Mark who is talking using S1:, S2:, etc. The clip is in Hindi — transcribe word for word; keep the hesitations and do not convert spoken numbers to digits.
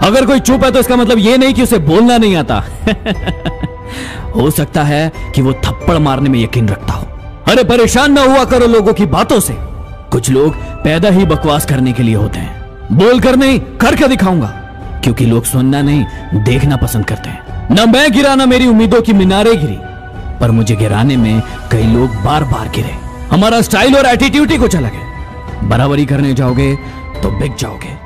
S1: अगर कोई चुप है तो इसका मतलब ये नहीं कि उसे बोलना नहीं आता। हो सकता है कि वो थप्पड़ मारने में यकीन रखता हो। अरे परेशान ना हुआ करो लोगों की बातों से। कुछ लोग पैदा ही बकवास करने के लिए होते हैं। बोलकर नहीं, करके दिखाऊंगा, क्योंकि लोग सुनना नहीं देखना पसंद करते हैं। ना मैं गिरा ना मेरी उम्मीदों की मीनारें गिरी, पर मुझे गिराने में कई लोग बार बार गिरे। हमारा स्टाइल और एटीट्यूड ही कुछ अलग है। बराबरी करने जाओगे तो बिक जाओगे।